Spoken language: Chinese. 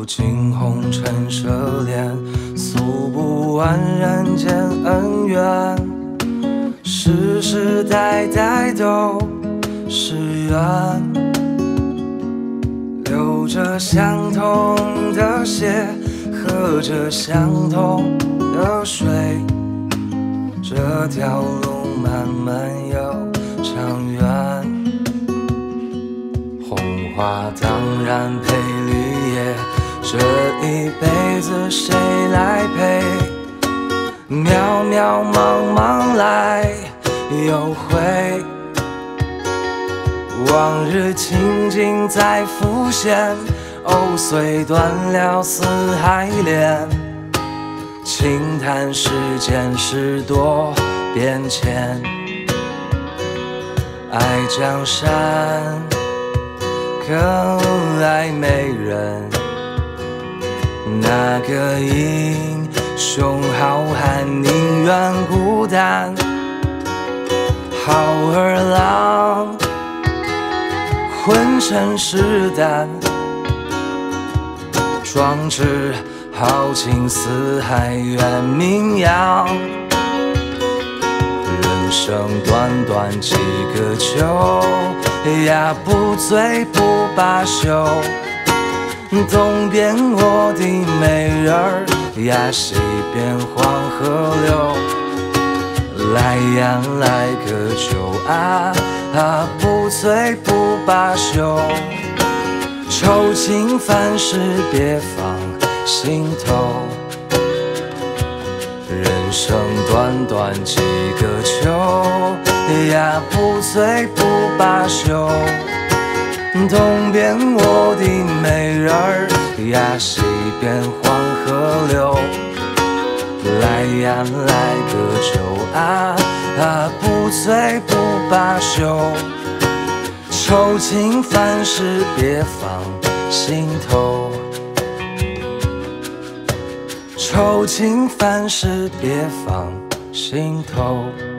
尽红尘奢恋，诉不完人间恩怨，世世代代都是缘，流着相同的血，喝着相同的水，这条路漫漫又长远。红花当然配绿叶，这一辈子谁来陪？渺渺茫茫来又回，往日情景再浮现，藕虽断了丝还连。轻叹世间事多变迁，爱江山更爱美人，那个英雄好汉宁愿孤单，好儿郎浑身是胆，壮志豪情四海远名扬。人生短短几个秋呀，不醉不罢休。东边我的美人儿呀，西边黄河流。来呀来个酒啊，不醉不罢休。愁情烦事别放心头。人生短短几个秋呀，不醉不罢休。东边我的美人儿呀，西边黄河流。来呀来个酒啊，不醉不罢休。愁情烦事别放心头。愁情烦事别放心头。